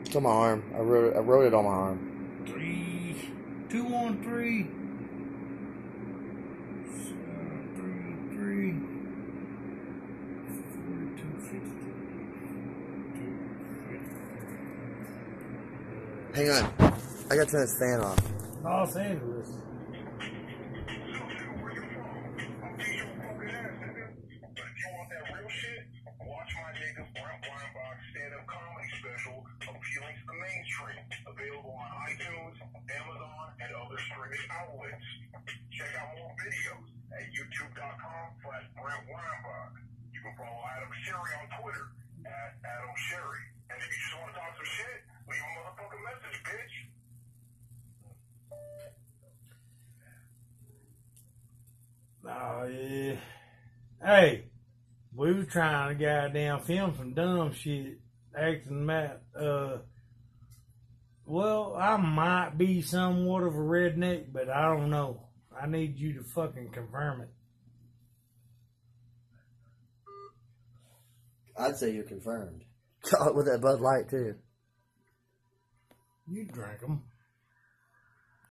It's on my arm. I wrote it on my arm. 3213. 33 4250. Hang on. I gotta turn this fan off. Los Angeles. Available on iTunes, Amazon, and other streaming outlets. Check out more videos at youtube.com/BrentWeinbach. You can follow Adam Sherry on Twitter @AdamSherry. And if you just want to talk some shit, leave a motherfucking message, bitch. Oh, yeah. Hey, we were trying to goddamn film some dumb shit, acting Matt. Well, I might be somewhat of a redneck, but I don't know. I need you to fucking confirm it. I'd say you're confirmed. With that Bud Light, too. You drank them.